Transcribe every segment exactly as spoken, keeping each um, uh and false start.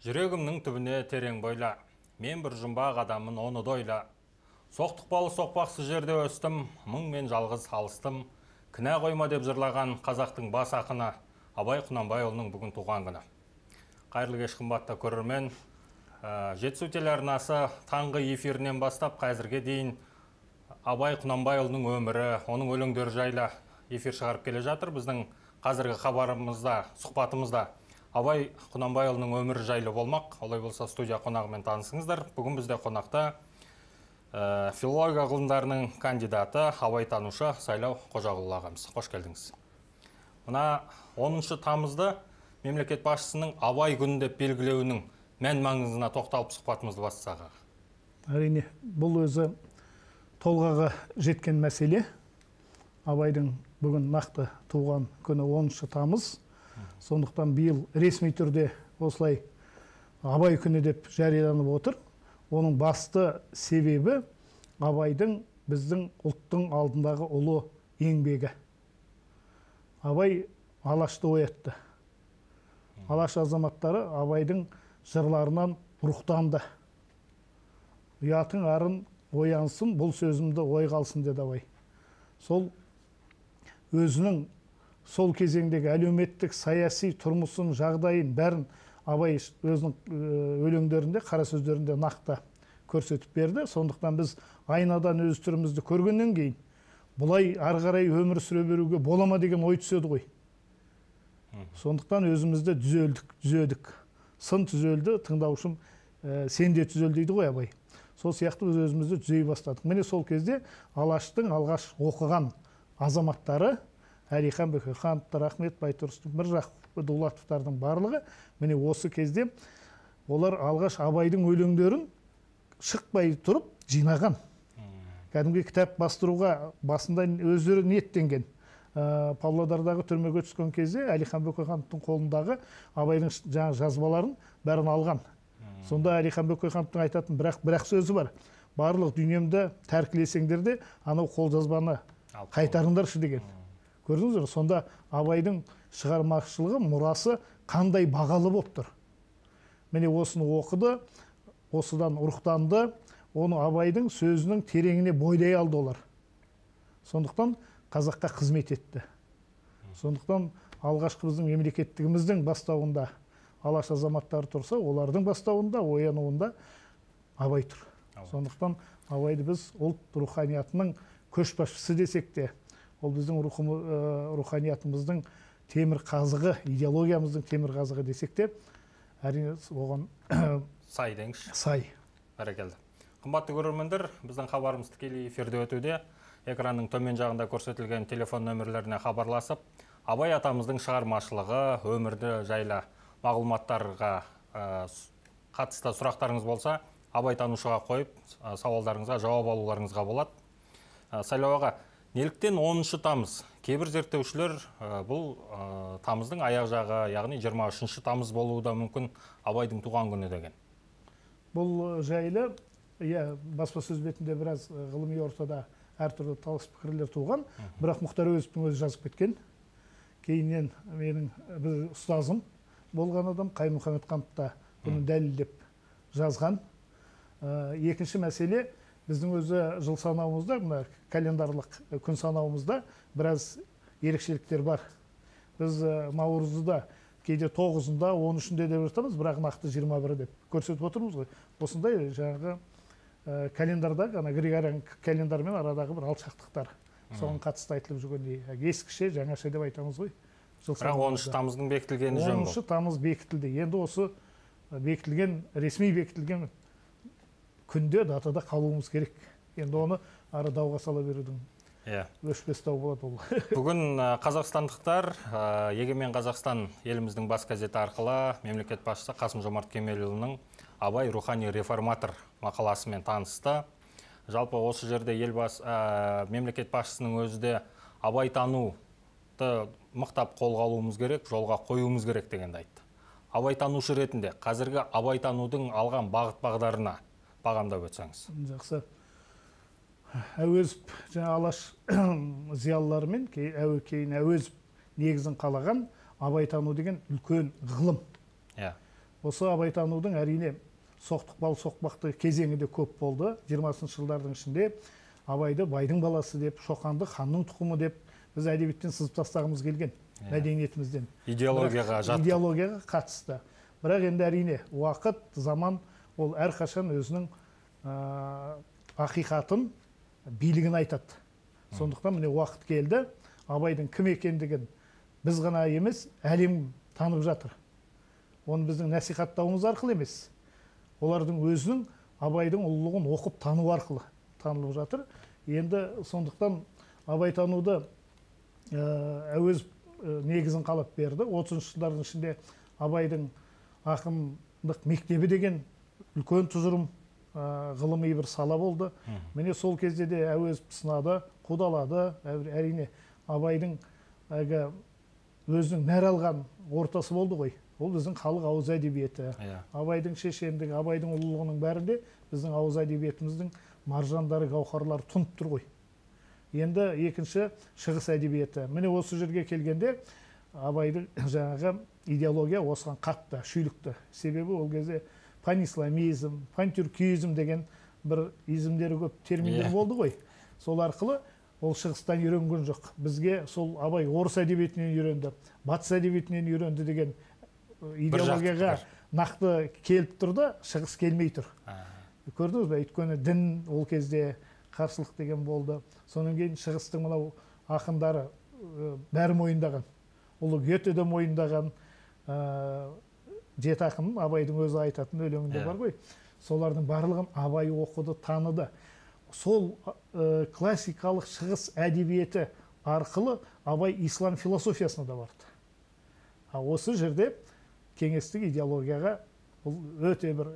Жүрегімнің түбіне терең бойла, мен бір жұмбақ адамын оны дойла. Соқтықпалы соқпақсыз жерде өстім, мұң мен жалғыз алыстым. Кінә қойма деп жырлаған қазақтың бас ақыны Абай Құнанбайұлының бүгін туған күні. Қайырлы кеш қымбатты көрермен. Жетісу телеарнасы таңғы эфирінен бастап қазірге дейін Абай Құнанбайұлының өмірі, оның өлеңдері жайлы эфир шығарып келе жатыр. Біздің қазіргі хабарымызда, сұхбатымызда Абай Құнанбайұлының өмірі жайлы болмақ. Олай болса студия қонағымен танысыңыздар. Бүгін бізде қонақта ә, филология ғылымдарының кандидаты, абайтанушы Сайлау Қожағұлы ағамыз. Қош келдіңіз. Мына оныншы тамызды мемлекет басшысының Абай күні деп белгілеуінің мән маңызына тоқталып сұхбатымызды бастасақ. Әрине, бұл өзі толғағы жеткен мәселе. Абайдың бүгін нақты туған күні оныншы тамыз. Сондықтан биыл ресми түрде осылай Абай күні деп жарияланып отыр. Оның басты себебі Абайдың біздің ұлттың алдындағы ұлы еңбегі. Абай Алашты оятты. Алаш азаматтары Абайдың жырларынан рухтанды. Ұятың арын оянсын, бұл сөзімді ой қалсын деді Абай. Сол өзінің сол кезеңдегі әлеуметтік, саяси, тұрмысын, жағдайын бәрін Абай өзінің өлеңдерінде, қара сөздерінде нақты көрсетіп берді. Сондықтан біз айнадан өз түрімізді көргеннен кейін бұлай ары қарай өмір сүре беруге болама деген ой түседі ғой. Сондықтан өзімізді түзелдік, түзедік. Сын түзелді, тыңдаушым сен де түзел дейді ғой Абай. Сол сияқты біз өзімізді түзей бастадық. Міне сол кезде Алаштың алғаш оқыған азаматтары Әлихан Бөкейхановтар, Ахмет Байтұрсынов, Міржақып Дулатовтардың барлығы міне осы кезде олар алғаш Абайдың өлеңдерін шықпай тұрып жинаған. Кәдімгі кітап бастыруға басында өздері ниеттенген. Павлодардағы түрмеге түскен кезде Әлихан Бөкейхановтың қолындағы Абайдың жаңа жазбаларын бәрін алған. Сонда Әлихан Бөкейхановтың айтатын бірақ бірақ сөзі бар. Барлық дүниемді тәркілесеңдер де анау қолжазбаны қайтарыңдаршы деген. Көрдіңіздер, сонда Абайдың шығармашылығы, мұрасы қандай бағалы болып тұр. Міне осыны оқыды, осыдан рухтанды, оны Абайдың сөзінің тереңіне бойлай алды олар. Сондықтан қазаққа қызмет етті. Сондықтан алғашқы біздің мемлекеттігіміздің бастауында Алаш азаматтары тұрса, олардың бастауында, оянуында Абай тұр. Сондықтан Абайды біз ұлт руханиятының көшбасшысы десек те, ол біздің руханиятымыздың темір қазығы, идеологиямыздың темір қазығы десек те, әрине оған сай деңізші. Сай. Бәрекелді. Қымбатты көрермендер, біздің хабарымыз тікелей эфирде өтуде. Экранның төмен жағында көрсетілген телефон нөмірлеріне хабарласып, Абай атамыздың шығармашылығы, өмірді жайлы мағлұматтарға қатысты сұрақтарыңыз болса, Абай танушыға қойып, сауалдарыңызға жауап алуларыңызға болады. Сайлау аға, неліктен оныншы тамыз? Кейбір зерттеушілер бұл тамыздың аяқ жағы, яғни жиырма үшінші тамыз болуы да мүмкін Абайдың туған күні деген. Бұл жайлы, баспасөз бетінде біраз ғылыми ортада әртүрлі талас пікірлер туған, бірақ Мұхтар Әуезовтің өзі жазып кеткен. Кейіннен менің бір ұстазым болған адам Қаймұхамедханов та бұны дәлелдеп жазған. Екінші мәселе, біздің өзі жыл санауымызда, календарлық күн санауымызда біраз ерекшеліктер бар. Біз наурызда кейде тоғызында, он үшінде деп жатамыз, бірақ нақты жиырма бірі деп көрсетіп отырмыз ғой. Осындай жаңағы календардағы, Григориан календармен арадағы бір алшақтықтар. Соған қатысты айтылып жүргендей, ескіше, жаңаша деп айтамыз ғой. Бірақ оныншы тамыздың бекітілгені жөн бұл. оныншы тамыз бекітілді. Енді осы бекітілген, ресми бекітілген күнде датада қалуымыз керек. Енді оны ары дауға сала берудің өшпес дау болады ол. Бүгін қазақстандықтар Егемен Қазақстан еліміздің бас газеті арқылы мемлекет басшысы Қасым-Жомарт Кемелұлының Абай рухани реформатор мақаласымен танысты. Жалпы осы жерде елбасы мемлекет басшысының өзі де Абай тануды мықтап қолға алуымыз керек, жолға қоюымыз керек дегенді айтты. Абай танушы ретінде қазіргі Абай танудың алған бағыт бағдарына бағамдап өтсеңіз. Жақсы. Әуезов, жаңа Алаш зиялыларымен кейін Әуезов негізін қалаған Абай тану деген үлкен ғылым. осы абайтанудың әрине соқтықпалы соқпақты кезеңі де көп болды. жиырмасыншы жылдардың ішінде Абайды байдың баласы деп, Шоқанды ханның тұқымы деп біз әдебиеттен сызып тастағымыз келген, мәдениетімізден. Идеологияға жатты. Идеологияға қатысты. Бірақ енді әрине уақыт, заман ол әрқашан өзінің ақиқатын, билігін айтады. Сондықтан міне уақыт келді, Абайдың кім екендігін біз ғана емес, әлем танып жатыр. Оны біздің насихаттауымыз арқылы емес, олардың өзінің Абайдың ұлылығын оқып тану арқылы танылып жатыр. Енді сондықтан абайтануды Әуезов негізін қалап берді. отызыншы жылдардың ішінде Абайдың ақындық мектебі деген үлкен тұжырым ғылыми бір сала болды. Міне сол кезде де Әуезов сынады, қудалады. Әрине Абайдың өзінің нәр алған ортасы болды ғой. Ол біздің халық ауыз әдебиеті. Абайдың шешендігі, Абайдың ұлылығының бәрінде біздің ауыз әдебиетіміздің маржандары, гауһарлары тұнып тұр ғой. Енді екінші шығыс әдебиеті. Міне осы жерге келгенде Абайдың жаңағы идеология осыған қатты, шүйлікті. Себебі ол кезде панисламизм, пантюркизм деген бір изімдері көп терминдер болды ғой. Сол арқылы ол шығыстан үйренген жоқ. Бізге сол Абай орыс әдебиетінен үйренді, батыс әдебиетінен үйренді деген идеологияға нақты келіп тұрды, шығыс келмей тұр. Көрдіңіз бе? Өйткені дін ол кезде қарсылық деген болды. Содан кейін шығыстың мынау ақындары бәрі мойындаған. Ұлы Гете де мойындаған, жеті ақын Абайдың өзі айтатын өлеңінде бар ғой. Солардың барлығын Абай оқыды, таныды. Сол классикалық шығыс әдебиеті арқылы Абай ислам философиясына да барды. Осы жерде кеңестік идеологияға бұл өте бір,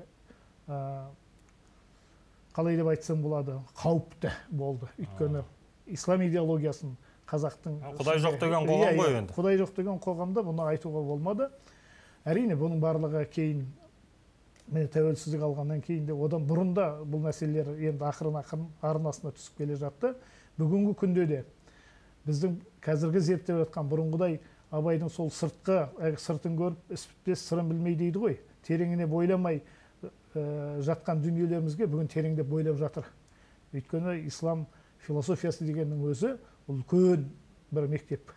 қалай деп айтсам болады, қауіпті болды. Өйткені ислам идеологиясын қазақтың... Құдай жоқ деген қоғам ғой енді. Құдай жоқ деген қоғамда бұны айтуға болмады. Әрине бұның барлығы кейін, мені тәуелсіздік алғаннан кейін де, одан бұрында бұл мәселелер енді ақырын-ақырын арнасына түсіп келе жатты. Бүгінгі күнде де біздің қазіргі зерттеп жатқан бұрынғыдай Абайдың сол сыртқы, сыртын көріп, іс бітпес сырын білмей дейді ғой. Тереңіне бойламай жатқан дүниелерімізге бүгін тереңде бойлап жатыр. Өйткені ислам философиясы дегеннің өзі үлкен бір мектеп.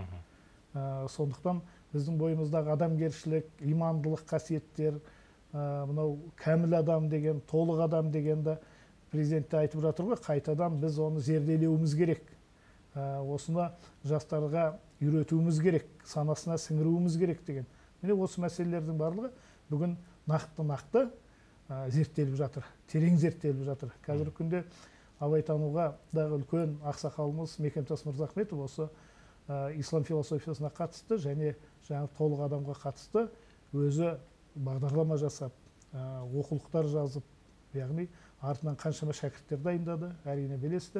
Сондықтан біздің бойымыздағы адамгершілік, имандылық қасиеттер, мынау кәміл адам деген, толық адам дегенді президент те айтып жатыр ғой, қайтадан біз оны зерделеуіміз керек. Осыны жастарға үйретуіміз керек, санасына сіңіруіміз керек деген. Міне осы мәселелердің барлығы бүгін нақты-нақты зерттеліп жатыр, терең зерттеліп жатыр. Қазіргі күнде абайтануға дағы үлкен ақсақалымыз Мекемтас Мырзахметов осы ислам философиясына қатысты және жаңа толық адамға қатысты өзі бағдарлама жасап, оқулықтар жазып, яғни артынан қаншама шәкірттер дайындады, әрине білесіздер.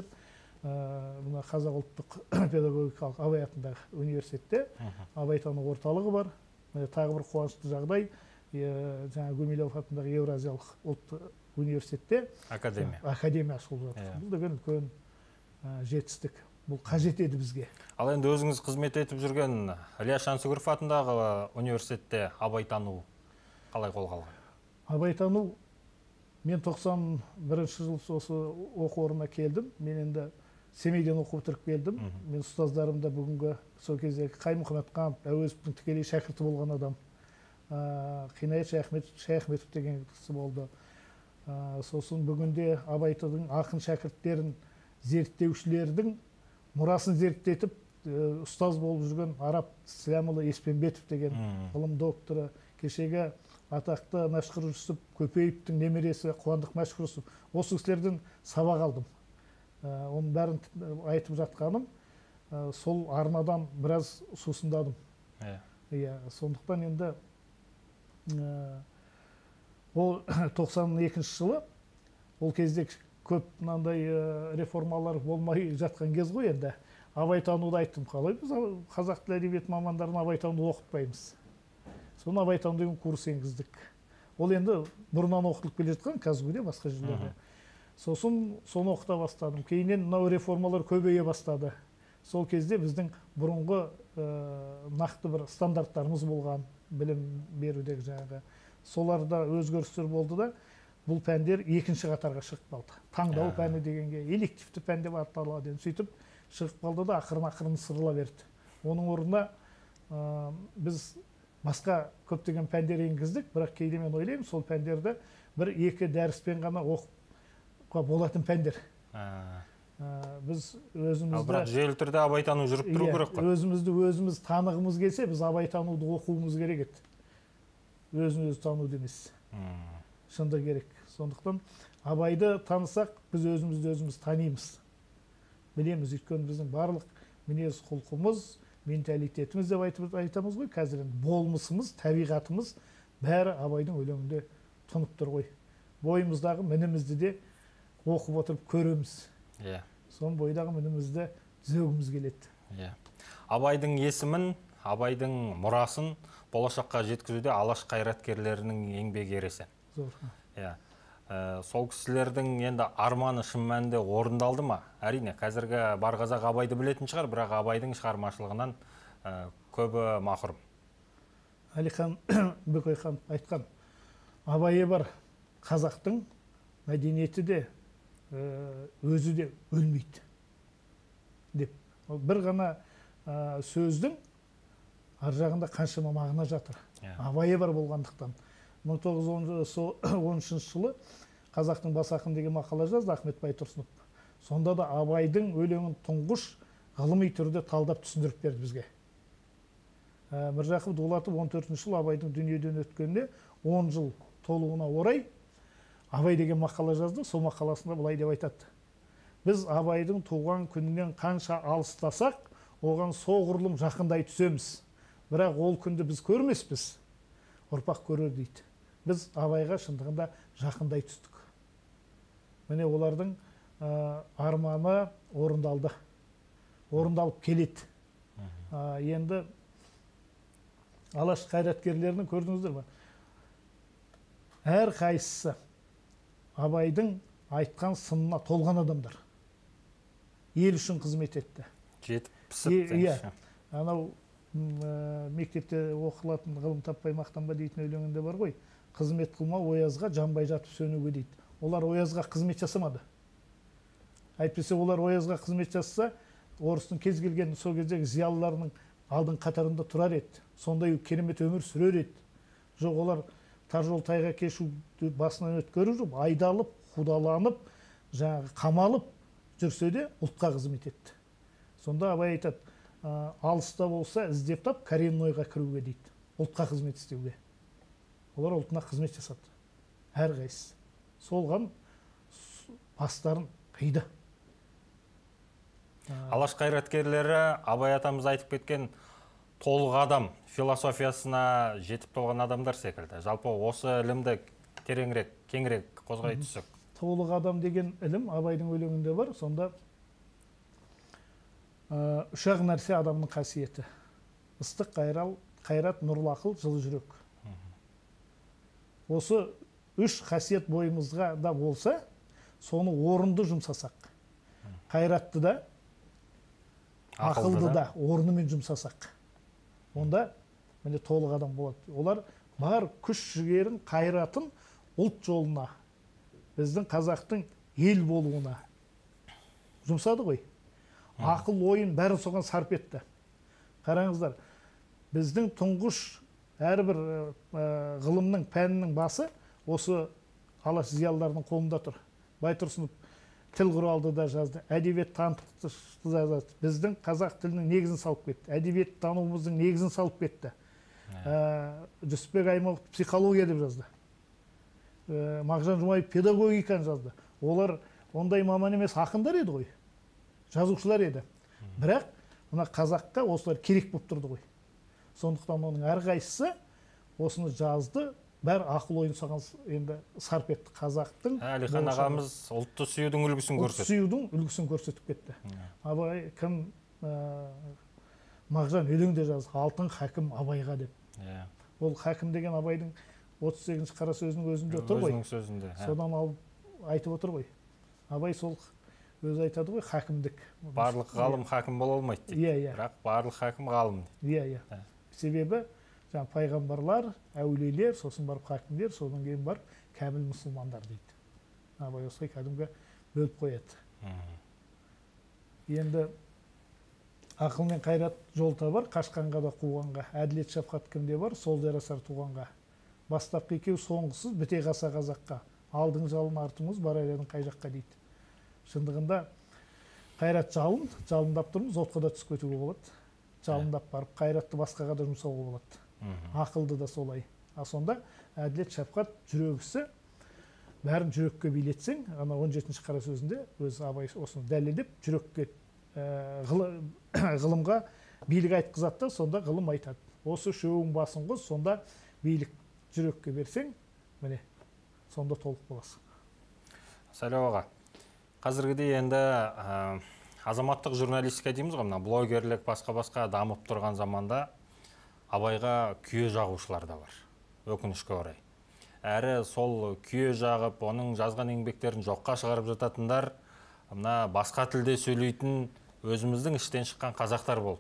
Мына Қазақ ұлттық педагогикалық Абай атындағы университетте абайтану орталығы бар. Тағы бір қуанышты жағдай, жаңа Гумилев атындағы Еуразиялық ұлттық университетте академия академия ашылып жатыр. Бұл деген үлкен жетістік. Бұл қажет еді бізге. Ал енді өзіңіз қызмет етіп жүрген Ілияс Жансүгіров атындағы университетте абайтану қалай қолға алған? Абайтану мен тоқсан бірінші жыл осы оқу орнына келдім. Мен енді Семейден оқу бітіріп келдім. Мен ұстаздарым да бүгінгі сол кездегі Қаймұхамедқанов, Әуезовтың тікелей шәкірті болған адам. Қинаят Шаяхметов деген кісі болды. Сосын бүгінде Абайтаудың ақын шәкірттерін зерттеушілердің мұрасын зерттетіп, ұстаз болып жүрген Арап Слямұлы Еспенбетов деген ғылым докторы, кешегі атақты Мәшһүр Жүсіп Көпеевтің немересі Қуандық Мәшһүр Жүсіп, осы кісілерден сабақ алдым. Оның бәрін айтып жатқаным, сол арнадан біраз сусындадым. Сондықтан енді ол тоқсан екінші жылы, ол кезде көп мынандай реформалар болмай жатқан кез ғой енді. Абайтануды айттым, қалай біз қазақ тілі әдебиет мамандарын абайтануды оқытпаймыз. Соны абайтану деген курс енгіздік. Ол енді бұрыннан оқытылып келе жатқан Казгуде, басқа жерлерде. Сосын соны оқыта бастадым. Кейіннен мынау реформалар көбейе бастады. Сол кезде біздің бұрынғы нақты бір стандарттарымыз болған, білім берудегі жаңағы. соларда өзгерістер болды да, бұл пәндер екінші қатарға шығып қалды. Таңдау пәні дегенге элективті пән деп аталады. Сөйтіп шығып қалды да, ақырын ақырын сырыла берді. Оның орнына біз басқа көптеген пәндер енгіздік, бірақ кейде мен ойлаймын, сол пәндерді бір екі дәріспен ғана оқуға болатын пәндер. Біз өзімізді... Ал бірақ жүйелі түрде абайтану жүріп тұру керек қой. Өзімізді өзіміз танығымыз келсе, біз абайтануды оқуымыз керек еді. Өзін өзі тануды емес. Шында керек. Сондықтан абайды танысақ, біз өзімізді өзіміз танимыз. Білеміз, өйткені біздің барлық мінез құлқымыз, менталитетіміз деп айтамыз ғой. Қазір болмысымыз, табиғатымыз бәрі абайдың өлеңінде тұнып тұр ғой. Бойымыздағы мінімізді де оқып отырып көреміз. Сон бойдағы мінімізді түзегіміз келеді. Абайдың есімін, абайдың мұрасын болашаққа жеткізуде алаш қайраткерлерінің еңбек ересен. Зор. Сол кісілердің енді арманы шын мәнінде орындалды ма? Әрине, қазіргі бар қазақ абайды білетін шығар, бірақ абайдың шығармашылығынан көбі мақұрым. Әлихан Бөкейхан айтқан, абайы бар қазақтың мәдениеті де өзі де өлмейді деп. Бір ғана сөздің ар жағында қаншама мағына жатыр. Абайы бар болғандықтан. мың тоғыз жүз он үшінші жылы қазақтың бас ақын деген мақала жазды Ахмет Байтұрсынов. Сонда да абайдың өлеңін тұңғыш ғылыми түрде талдап түсіндіріп берді бізге. Міржақып Дулатов он төртінші жылы абайдың дүниеден өткеніне он жыл толуына орай абай деген мақала жазды. Сол мақаласында былай деп айтады: біз абайдың туған күнінен қанша алыстасақ, оған соғұрлым жақындай түсеміз. Бірақ ол күнді біз көрмеспіз, ұрпақ көрер дейді. Біз абайға шындығында жақындай түстік. Міне олардың арманы орындалды. Орындалып келеді. Енді алаш қайраткерлерінің көрдіңіздер ме? Әр қайсысы абайдың айтқан сынына толған адамдар. Ел үшін қызмет етті. Жетіп пісіп. Анау мектепте оқылатын ғылым таппай мақтанба дейтін өлеңінде бар ғой. Қызмет қылма оязға, жанбай жатып сөнуге дейді. Олар оязға қызмет жасамады. Әйтпесе олар оязға қызмет жасаса, орыстың кез келген сол кездегі зиялыларының алдың қатарында тұрар еді. Сондай керемет өмір сүрер еді. Жоқ, олар тар жол тайға кешу басынан өткеріп жүріп, айдалып, қудаланып, жаңағы қамалып жүрсе де ұлтқа қызмет етті. Сонда абай айтады: алыста болса іздеп тап, кореннойға кіруге дейді. Ұлтқа қызмет істеуге. Олар ұлтына қызмет жасады. Әр қайсысы. Солған бастарын қиды. Алаш қайраткерлері абай атамыз айтып кеткен толық адам философиясына жетіп толған адамдар секілді. Жалпы осы ілімді тереңірек, кеңірек қозғай түссек. Толық адам деген ілім абайдың өлеңінде бар. Сонда үш ақ нәрсе адамның қасиеті: ыстық қайрат, нұрлы ақыл, жылы жүрек. Осы үш қасиет бойымызға да болса, соны орынды жұмсасақ, қайратты да, ақылды да орнымен жұмсасақ, онда міне толық адам болады. Олар бар күш жігерін, қайратын ұлт жолына, біздің қазақтың ел болуына жұмсады ғой. Ақыл ойын бәрін соған сарп етті. Қараңыздар, біздің тұңғыш әрбір ғылымның, пәнінің басы осы алаш зиялыларының қолында тұр. Байтұрсынов тіл құралды да жазды, әдебиет танытықты жазды. Біздің қазақ тілінің негізін салып кетті. Әдебиет тануымыздың негізін салып кетті. Жүсіпбек Аймауытов психология деп жазды. Мағжан Жұмабаев педагогиканы жазды. Олар ондай маман емес, ақындар еді ғой. Жазушылар еді. Бірақ мына қазаққа осылар керек болып тұрды ғой. Сондықтан оның әрқайсысы осыны жазды, бәр ақыл ойын саған енді сарп етті. Қазақтың Әлихан ағамыз ұлтты сүюдің үлгісін көрсетті. Ұлтты сүюдің үлгісін көрсетіп кетті. Абай кім Мағжан өлеңде жазды: алтын хакім абайға деп. Ол хакім деген абайдың отыз сегізінші қара сөзінің өзінде тұр ғой. Өзінің сөзінде. Содан алып айтып отыр ғой. Абай сол өзі айтады ғой, хакімдік. Барлық ғалым хакім бола алмайды дейді. Бірақ барлық хакім ғалым. Иә, иә. Себебі жаңа пайғамбарлар, әулиелер, сосын барып хакимдер, содан кейін барып кәміл мұсылмандар дейді. Абай осылай кәдімгі бөліп қояды. Енді ақыл мен қайрат жол табар, қашқанға да қуғанға, әділет шафқат кімде бар, сол жарасар туғанға. Бастапқы екеу соңғысыз біте қаса қазаққа, алдың жалын артыңыз бар айладың қай жаққа дейді. Шындығында қайрат жалын, жалындап тұрмыз, отқа да түсіп кетуге болады. Жалындап барып, қайратты басқаға да жұмсауға болады. Ақылды да солай. А сонда әділет шафқат жүрегісі бәрін жүрекке билетсең, ана он жетінші қара сөзінде өз Абай осыны дәлелдеп, жүрекке ғылымға билік айтқызады да, сонда ғылым айтады. Осы үшеуің басын қос, сонда билік жүрекке берсең, міне, сонда толық боласың. Сәлем аға. Қазіргідей енді азаматтық журналистика дейміз ғой, мына блогерлік басқа-басқа дамып тұрған заманда Абайға күйе жағушылар да бар, өкінішке орай. Әрі сол күйе жағып, оның жазған еңбектерін жоққа шығарып жататындар, мына басқа тілде сөйлейтін өзіміздің іштен шыққан қазақтар болып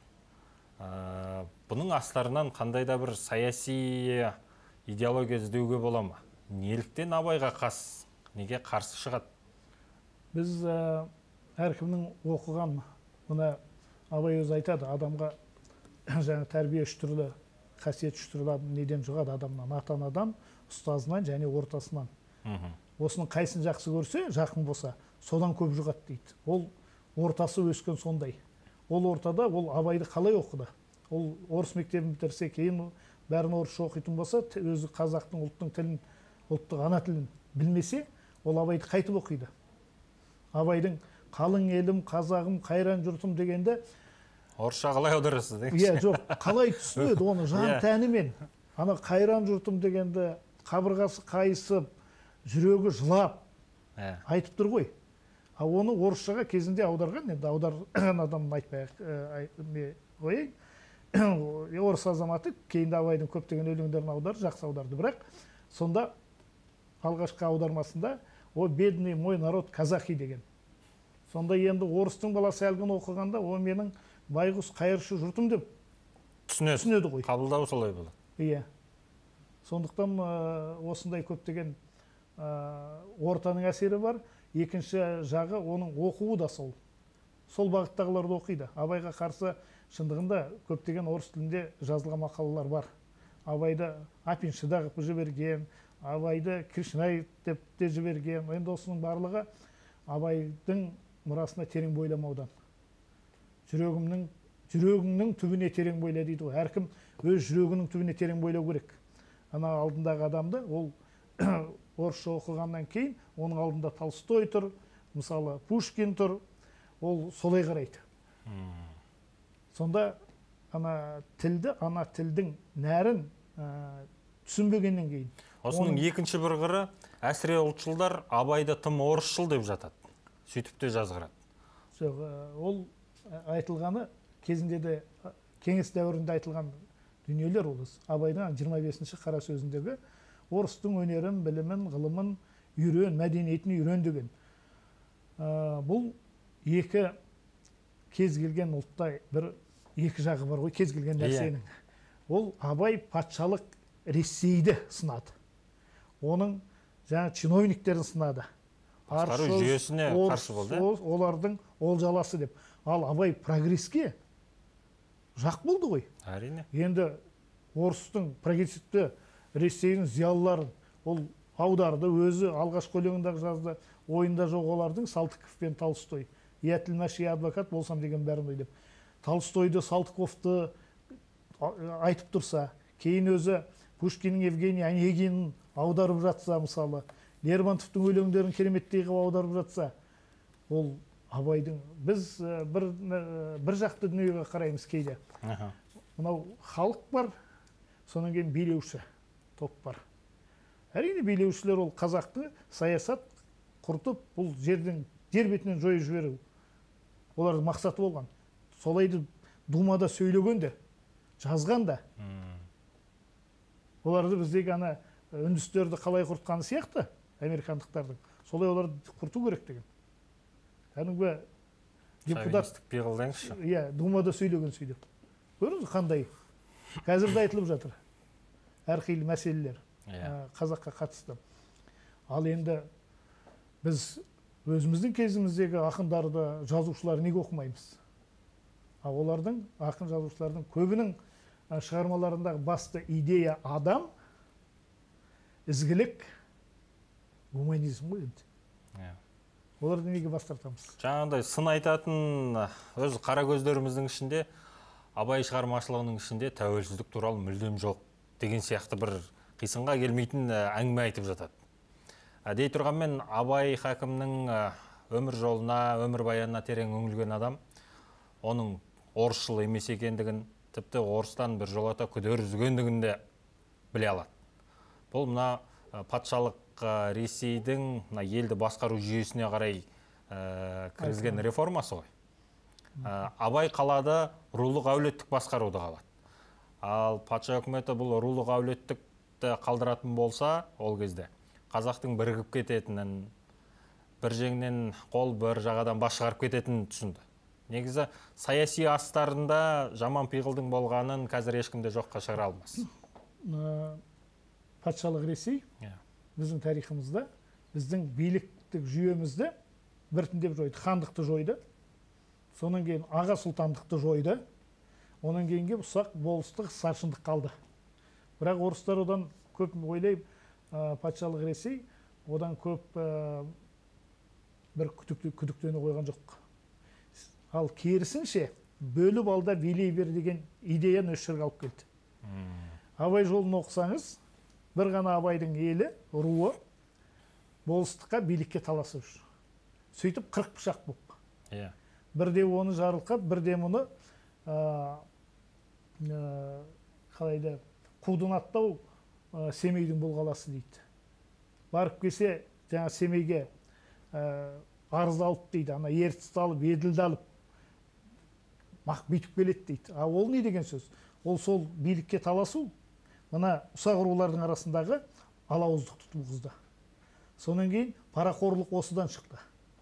келеді. Бұның астарынан қандай да бір саяси идеология іздеуге бола ма? Неліктен Абайға қас, неге қарсы шығады? Біз әркімнің оқыған, мұна Абай өзі айтады, адамға жаңа тәрбие үш түрлі, қасиет үш түрлі неден жұғады адамнан, ата-анадан, ұстазынан және ортасынан. Осының қайсын жақсы көрсе, жақын болса, содан көп жұғады дейді. Ол ортасы өскен сондай. Ол ортада ол Абайды қалай оқыды? Ол орыс мектебін бітірсе, кейін бәрін орысша оқитын болса, өзі қазақтың ұлттың тілін, ұлттық ана тілін білмесе, ол Абайды қайтып оқиды. Абайдың қалың елім, қазағым, қайран жұртым дегенде орысша қалай аударасыз деңізші? Иә, жоқ, қалай түсінеді оны жан тәнімен. Ана қайран жұртым дегенде қабырғасы қайысып, жүрегі жылап айтып тұр ғой. А оны орысшаға кезінде аударған, енді аударған адамын айтпай қояйын. Орыс азаматы кейінде Абайдың көптеген өлеңдерін аударды, жақсы аударды. Бірақ сонда алғашқы аудармасында о бедный мой народ казахи деген. Сонда енді орыстың баласы әлгін оқығанда, о менің байғұс қайыршы жұртым деп түсінеді ғой. Қабылдау солай болады. Иә. Сондықтан осындай көптеген ортаның әсері бар. Екінші жағы оның оқуы да сол. Сол бағыттағыларды оқиды. Абайға қарсы шындығында көптеген орыс тілінде жазылған мақалалар бар. Абайды Апиншыда қып жіберген, Абайды Кришнай деп те жіберген. Енді осының барлығы Абайдың мұрасына терең бойламаудан. Жүрегімнің, жүрегіңнің түбіне терең бойла дейді ғой. Әркім өз жүрегінің түбіне терең бойлау керек. Ана алдындағы адамды, ол орысша оқығаннан кейін, оның алдында Толстой тұр, мысалы Пушкин тұр, ол солай қарайды. Сонда ана тілді, ана тілдің нәрін түсінбегеннен кейін. Осының екінші бір қыры, әсіре ұлтшылдар Абайды тым орысшыл деп жатады. Сөйтіп те жазғырады. Жоқ, ол айтылғаны кезінде де кеңес дәуірінде айтылған дүниелер ол. Абайдың жиырма бесінші қара сөзіндегі орыстың өнерін, білімін, ғылымын үйрен, мәдениетін үйрен деген. Бұл екі кез келген ұлтта бір екі жағы бар ғой, кез келген нәрсенің. Ол Абай патшалық Ресейді сынады. Оның жаңа чиновниктерін сынады. Басқару жүйесіне қарсы болды. Олардың олжаласы деп. Ал Абай прогресске жақ болды ғой. Әрине. Енді орыстың прогрессивті Ресейдің зиялыларын ол аударды, өзі алғашқы өлеңінде жазды. Ойында жоқ олардың Салтыков пен Толстой. Я тілмәші адвокат болсам деген бәрін ойлап. Толстойды, Салтыковты айтып тұрса, кейін өзі Пушкиннің Евгений Онегинін аударып жатса, мысалы, Лермонтовтың өлеңдерін кереметтей қылып аударып жатса, ол Абайдың біз бір бір жақты дүниеге қараймыз кейде. Мынау халық бар, сонан кейін билеуші топ бар. Әрине билеушілер ол қазақты саясат құртып, бұл жердің жер бетінен жойып жіберу. Олардың мақсаты болған. Солайды думада сөйлеген де, жазған да. Оларды біздегі ана үндістерді қалай құртқаны сияқты, американдықтардың. Солай оларды құрту керек деген. Кәдімгі депутат пиғылдаңызшы. Иә, думада сөйлеген сөйлеп. Көрдіңіз қандай? қазір де айтылып жатыр әрқилы мәселелер Иә. қазаққа қатысты. Ал енді біз өзіміздің кезіміздегі ақындарды, жазушылар неге оқымаймыз? А олардың, ақын жазушылардың көбінің шығармаларындағы басты идея адам, ізгілік, гуманизм ғой енді. Иә. Оларды неге бас тартамыз? Жаңағыдай сын айтатын өз қара көздеріміздің ішінде, Абай шығармашылығының ішінде тәуелсіздік туралы мүлдем жоқ деген сияқты бір қисынға келмейтін әңгіме айтып жатады. Дей тұрғанмен Абай хакімнің өмір жолына, өмір баянына терең үңілген адам, оның орысшыл емес екендігін, тіпті орыстан бір жолата күдер үзгендігін де біле алады. Бұл мына патшалық Ресейдің елді басқару жүйесіне қарай кіргізген реформасы ғой. Абай қалады рулық әулеттік басқаруды қалады. Ал патша үкіметі бұл рулық әулеттікті қалдыратын болса, ол кезде қазақтың бірігіп кететінін, бір жеңнен қол бір жағадан бас шығарып кететінін түсінді. Негізі саяси астарында жаман пиғылдың болғанын қазір ешкімде жоққа шығара алмас. Патшалық Ресей біздің тарихымызда біздің биліктік жүйемізді біртіндеп жойды, хандықты жойды. Сонан кейін аға сұлтандықты жойды. Онан кейінге ұсақ болыстық, старшындық қалды. Бірақ орыстар одан көп ойлайып, патшалық Ресей одан көп бір күдіктені қойған жоқ. Ал керісінше бөліп алда билей бер деген идеяны өз жерге алып келді. Абай жолын оқысаңыз, бір ғана Абайдың елі, руы болыстыққа, билікке таласып жүр. Сөйтіп қырық пышақ болып. Бірде оны жарылқап, бірде мұны қалайды қудың аттау Семейдің болғаласы дейді. Барып келсе, жаңа Семейге арыз алып дейді, ана ертісті алып, еділді алып, мақ бүйтіп келеді дейді. А ол не деген сөз? Ол сол билікке таласу, мына ұсақ рулардың арасындағы алауыздықты туғызды. Сонан кейін парақорлық осыдан шықты.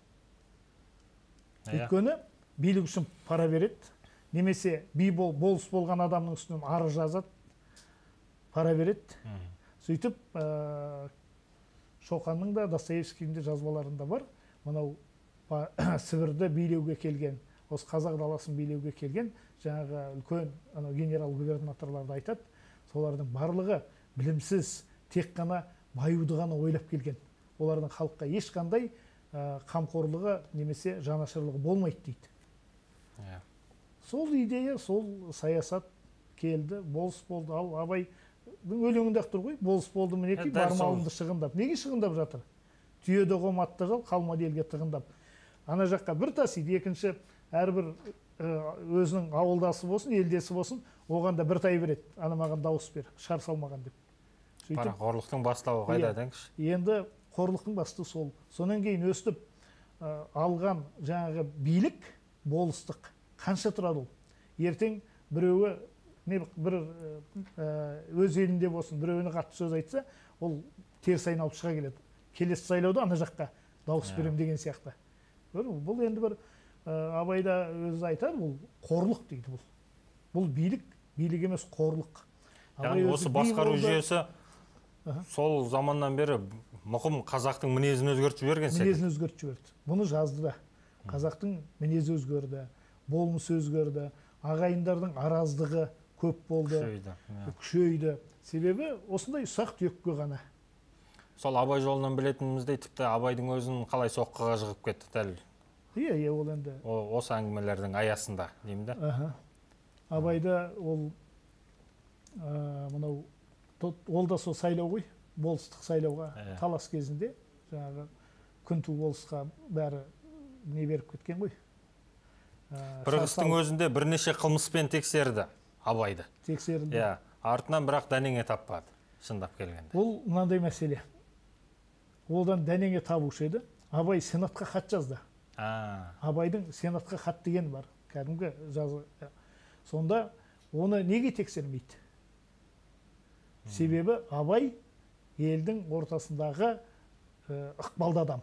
Өйткені билік үшін пара береді, немесе би болыс болған адамның үстінен арыз жазады, пара береді. Сөйтіп, Шоқанның да, Достоевскийдің де жазбаларында бар. Мынау Сібірді билеуге келген, осы қазақ даласын билеуге келген, жаңағы үлкен генерал-губернаторларды айтады. Солардың барлығы білімсіз, тек қана баюды ғана ойлап келген. Олардың халыққа ешқандай қамқорлығы немесе жанашырлығы болмайды дейді. Сол идея, сол саясат келді, болыс болды. Ал Абайдың өлеңінде тұр ғой, болыс болды мінеки, бармалымды шығындап. Неге шығындап жатыр? Түйеді қом атты жал, қалмады елге тығындап. Ана жаққа бір тасиды, екінші әрбір өзінің ауылдасы болсын, елдесі болсын, оған да бір тай береді. Ана маған дауыс бер, шар салмаған деп. Қорлықтың бастауы қайда деңізші? Енді қорлықтың басты сол. Сонан кейін өстіп алған жаңағы билік, болыстық қанша тұрады ол? Ертең біреуі бір өз елінде болсын, біреуіне қатты сөз айтса, ол теріс айналып шыға келеді. Келесі сайлауда ана жаққа дауыс берем деген сияқты. Бұл енді бір Абайда өзі айтады, бұл қорлық дейді бұл. Бұл билік, билік емес қорлық. Яғни осы басқару жүйесі сол заманнан бері мұқым қазақтың мінезін өзгертіп жіберген секілді. Мінезін өзгертіп жіберді. Бұны жазды да. Қазақтың мінезі өзгерді, болмысы өзгерді, ағайындардың араздығы көп болды, күшейді. Себебі осындай ұсақ түйекке ғана. Сол Абай жолынан білетініміздей, тіпті Абайдың өзін қалай соққыға жығып кетті дәл. Иә, иә, ол енді. Осы әңгімелердің аясында, деймін да. Абайда ол мынау ол да сол сайлау ғой, болыстық сайлауға талас кезінде жаңағы күнту болысқа бәрі не беріп кеткен ғой. Қырғыздың өзінде бірнеше қылмыспен тексерді Абайды. Тексерді. Артынан бірақ дәнеңе таппады, шындап келгенде. Ол мынандай мәселе. Олдан дәнеңе табушы еді. Абай сенатқа хат жазды. Абайдың сенатқа хат деген бар. Кәдімгі жазы. Сонда оны неге тексермейді? Себебі Абай елдің ортасындағы ықпалды адам,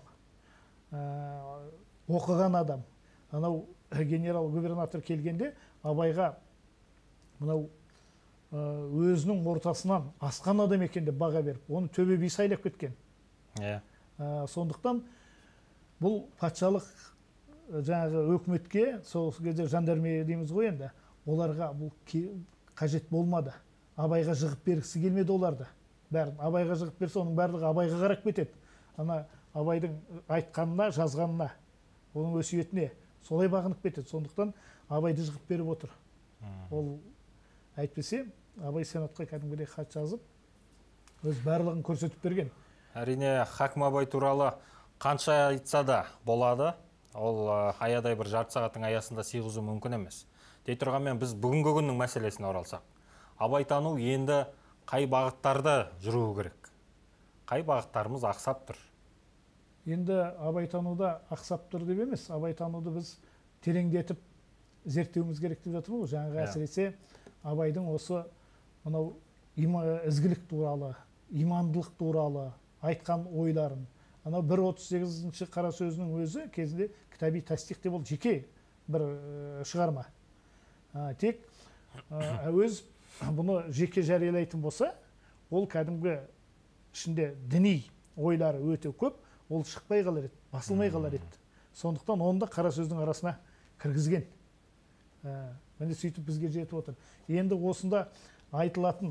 оқыған адам. Анау генерал-губернатор келгенде Абайға мынау өзінің ортасынан асқан адам екен деп баға беріп, оны төбе би сайлап кеткен. Иә. Сондықтан бұл патшалық жаңағы өкіметке, сол кезде жандармерия дейміз ғой енді, оларға бұл қажет болмады. Абайға жығып бергісі келмеді оларды. Бәрін Абайға жығып берсе, оның барлығы Абайға қарап кетеді. Ана Абайдың айтқанына, жазғанына, оның өсиетіне солай бағынып кетеді. Сондықтан Абайды жығып беріп отыр. Ол әйтпесе, Абай сенатқа кәдімгідей хат жазып, өз барлығын көрсетіп берген. Әрине, Хакім Абай туралы қанша айтса да болады. Ол аядай бір жарты сағаттың аясында сыйғызу мүмкін емес. Дей тұрғанмен біз бүгінгі күннің мәселесіне оралсақ, абайтану енді қай бағыттарда жүруі керек? Қай бағыттарымыз ақсап тұр? Енді абайтануда ақсап тұр деп емес, абайтануды біз тереңдетіп зерттеуіміз керек деп жатырмыз ғой. Жаңағы әсіресе Абайдың осы мынау ізгілік туралы, имандылық туралы айтқан ойларын. Анау бір отыз сегізінші қара сөзінің өзі кезінде кітаби тастих деп ол жеке бір шығарма. Тек әуез бұны жеке жариялайтын болса, ол кәдімгі ішінде діни ойлары өте көп, ол шықпай қалар еді, басылмай қалар еді. Сондықтан оны да қара сөздің арасына кіргізген. Міне сөйтіп бізге жетіп отыр. Енді осында айтылатын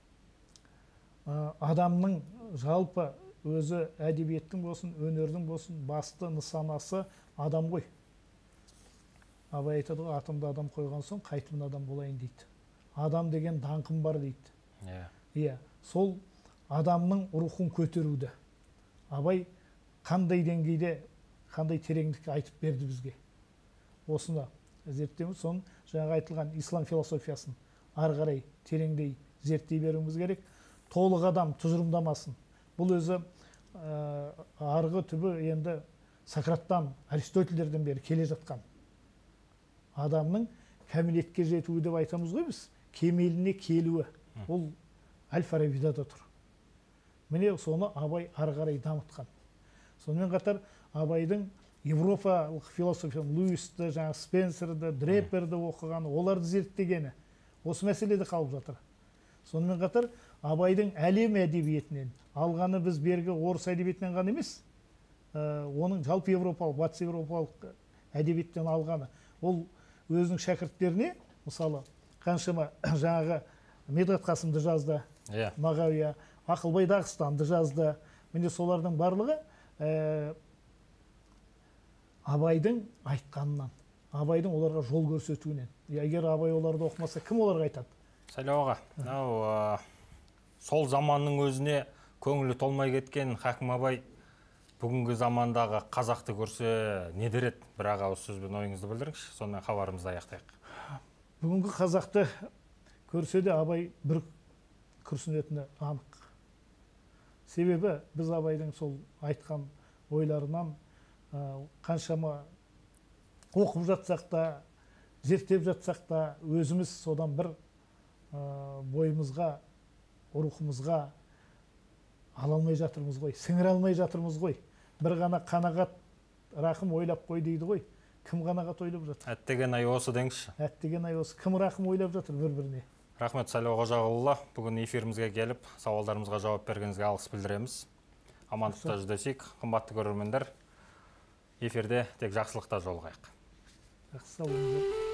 адамның жалпы өзі әдебиеттің болсын, өнердің болсын, басты нысанасы адам ғой. Абай айтады ғой, атымды адам қойған соң қайтымын адам болайын дейді. Адам деген даңқым бар дейді. Иә, сол адамның рухын көтеруді Абай қандай деңгейде, қандай тереңдікке айтып берді бізге. Осыны зерттеуіміз, соның жаңағы айтылған ислам философиясын ары қарай тереңдей зерттей беруіміз керек. Толық адам тұжырымдамасын. Бұл өзі арғы түбі енді Сократтан, Аристотельдерден бері келе жатқан. Адамның кәмелетке жетуі деп айтамыз ғой біз, кемеліне келуі. Ол Әл-Фарабида да тұр. Міне соны Абай ары қарай дамытқан. Сонымен қатар Абайдың Европалық философияны, Луисті, жаңағы Спенсерді, Дрейперді оқығаны, оларды зерттегені осы мәселеде қалып жатыр. Сонымен қатар Абайдың әлем әдебиетінен алғаны біз бергі орыс әдебиетінен ғана емес, оның жалпы Европалық, батыс Европалық әдебиеттен алғаны. Ол өзінің шәкірттеріне, мысалы, қаншама жаңағы Медғат Қасымды жазды, Мағауия, Ақылбай Дағыстанды жазды. Міне солардың барлығы Абайдың айтқанынан, Абайдың оларға жол көрсетуінен. Егер Абай оларды оқымаса, кім оларға айтады? Сайлау аға, сол заманның өзіне көңілі толмай кеткен Хакім Абай бүгінгі замандағы қазақты көрсе не дер еді? Bir аға осы сөзбен ойыңызды білдіріңізші, сонымен хабарымызды аяқтайық. Бүгінгі қазақты көрсе де Абай бір күрсінетіні анық. Себебі біз Абайдың сол айтқан ойларынан қаншама оқып жатсақ та, зерттеп жатсақ та, өзіміз содан бір бойымызға, рухымызға ала алмай жатырмыз ғой, сіңіре алмай жатырмыз ғой. Бір ғана қанағат, рахым ойлап қой дейді ғой. Кім қанағат ойлап жатыр? Әттеген ай осы деңізші. Әттеген ай осы. Кім рахым ойлап жатыр бір-біріне? Рахмет Сайлау Қожағұлы, бүгін эфирімізге келіп, сауалдарымызға жауап бергеніңізге алғыс білдіреміз. Амандықта жүздесейік, қымбатты көрермендер. Эфирде тек жақсылықта жолығайық. Жақсы, сау болыңыздар.